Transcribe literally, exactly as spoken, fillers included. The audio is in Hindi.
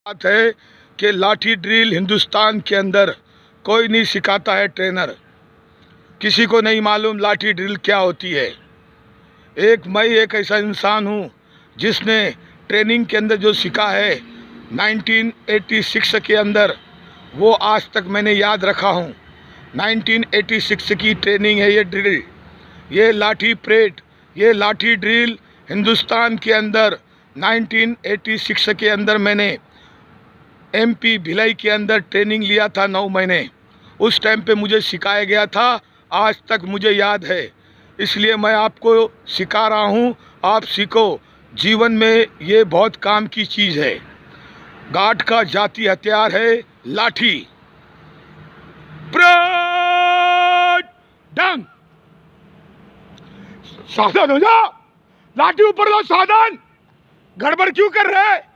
बात है कि लाठी ड्रिल हिंदुस्तान के अंदर कोई नहीं सिखाता है ट्रेनर। किसी को नहीं मालूम लाठी ड्रिल क्या होती है। एक मैं एक ऐसा इंसान हूँ जिसने ट्रेनिंग के अंदर जो सीखा है नाइनटीन एटी सिक्स के अंदर, वो आज तक मैंने याद रखा हूँ। नाइनटीन एटी सिक्स की ट्रेनिंग है ये ड्रिल, ये लाठी परेड, ये लाठी ड्रिल हिंदुस्तान के अंदर नाइनटीन एटी सिक्स के अंदर मैंने एमपी भिलाई के अंदर ट्रेनिंग लिया था नौ महीने। उस टाइम पे मुझे सिखाया गया था, आज तक मुझे याद है। इसलिए मैं आपको सिखा रहा हूँ, आप सीखो। जीवन में ये बहुत काम की चीज़ है। गार्ड का जाती हथियार है लाठी। परेड डंग, सावधान हो जा, लाठी ऊपर लो, सावधान। गड़बड़ क्यों कर रहे हैं?